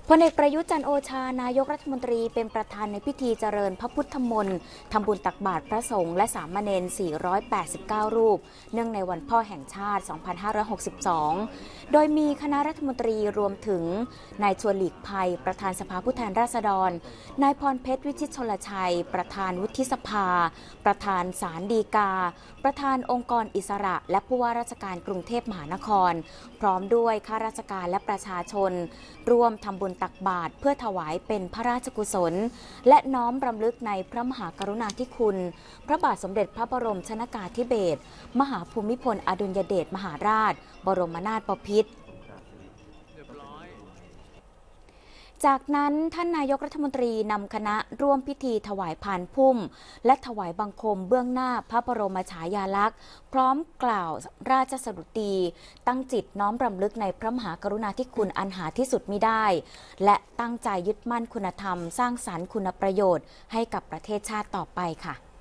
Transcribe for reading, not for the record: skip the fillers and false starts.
พลเอกประยุทธ์จันทร์โอชานายกรัฐมนตรีเป็นประธานในพิธีเจริญพระพุทธมนต์ทำบุญตักบาตรพระสงฆ์และสามเณร489 รูปเนื่องในวันพ่อแห่งชาติ 2562 โดยมีคณะรัฐมนตรีรวมถึงนายชวนหลีกภัยประธานสภาผู้แทนราษฎรนายพรเพชรวิชิตชลชัยประธานวุฒิสภาประธานศาลฎีกาประธานองค์กรอิสระและผู้ว่าราชการกรุงเทพมหานครพร้อมด้วยข้าราชการและประชาชนร่วมทำบุญตักบาตรเพื่อถวายเป็นพระราชกุศลและน้อมรำลึกในพระมหากรุณาธิคุณพระบาทสมเด็จพระบรมชนกาธิเบศรมหาภูมิพลอดุลยเดชมหาราชบรมนาถบพิตรจากนั้นท่านนายกรัฐมนตรีนำคณะร่วมพิธีถวายพานพุ่มและถวายบังคมเบื้องหน้าพระบรมฉายาลักษณ์พร้อมกล่าวราชสดุดีตั้งจิตน้อมรำลึกในพระมหากรุณาธิคุณอันหาที่สุดมิได้และตั้งใจยึดมั่นคุณธรรมสร้างสรรค์คุณประโยชน์ให้กับประเทศชาติต่อไปค่ะ